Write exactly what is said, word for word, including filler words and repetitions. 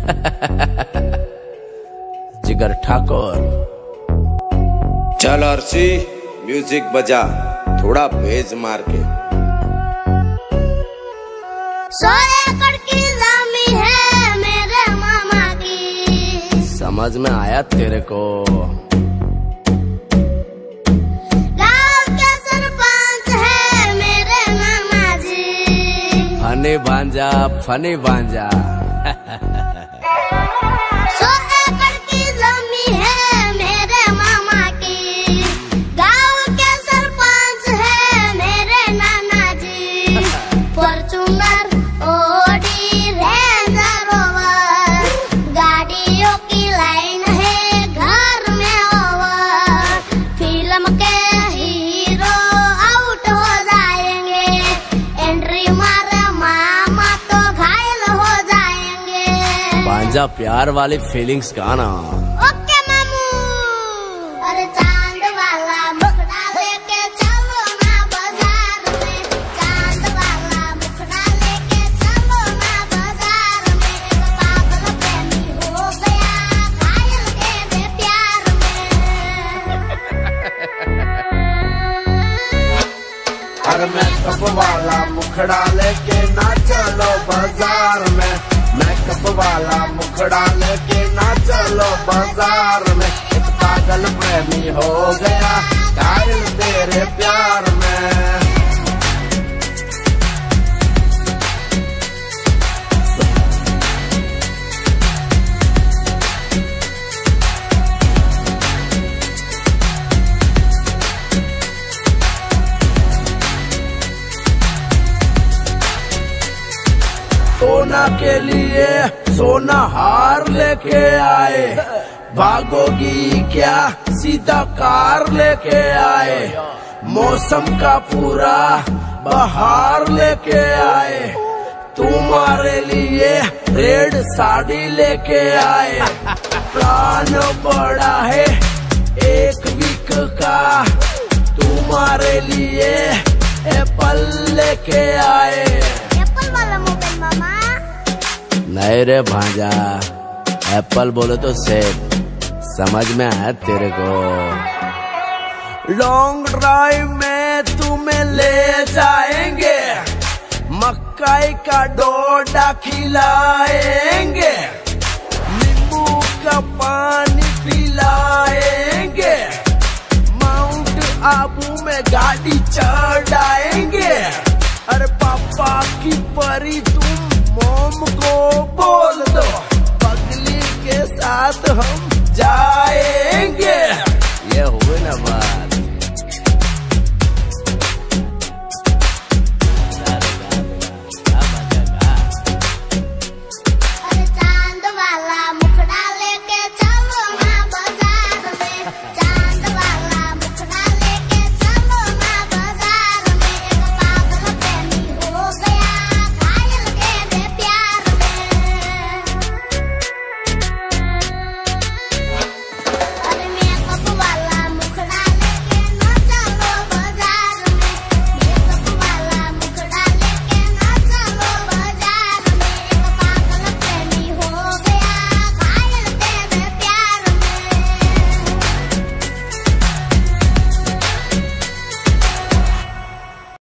जिगर ठाकुर। चल अर्शी म्यूजिक बजा, थोड़ा बेज मार के। सौ एकड़ की जमीन है मेरे मामा की। समझ में आया तेरे को? गाँव के सरपंच है मेरे मामा जी। फनी भांजा फनी भांजा। सौ एकड़ की जमीन है मेरे मामा की। गाँव के सरपंच है मेरे नाना जी। फॉर्च्यूनर ऑडी रेंजर रोवर, गाड़ियों की लाइन है घर में ओवर। फिल्म के हीरो आउट हो जाएंगे, एंट्री मारे मामा तो घायल हो जाएंगे। भांजा प्यार वाली फीलिंग्स गाना। ओके मामू। अरे चांद वाला मुखड़ा लेके चलो ना बाजार में। चांद वाला मुखड़ा लेके चलो ना बाजार में। एक पागल प्रेमी हो गया घायल तेरे प्यार में। अरे मेकअप वाला मुखड़ा लेके ना चलो बाजार में। मेकअप वाला मुखड़ा लेके ना चलो बाजार में। एक पागल प्रेमी हो गया घायल तेरे प्यार में। सोना के लिए सोना हार लेके आए, भागोगी क्या सीधा कार लेके आए। मौसम का पूरा बहार लेके आए, तुम्हारे लिए रेड साड़ी लेके आए। प्लान बड़ा है एक वीक का, तुम्हारे लिए एप्पल लेके आए। एप्पल वाला मोबाइल मामा। नहीं रे भांजा, एप्पल बोले तो सेब। समझ में आया तेरे को? लॉन्ग ड्राइव में तुम्हें ले जाएंगे, मक्काई का डोडा खिलाएंगे, नींबू का पानी पिलाएंगे, माउंट आबू में गाड़ी चढ़ाएंगे। अरे पापा की परी तुम मोम को बोल दो, पगली के साथ हम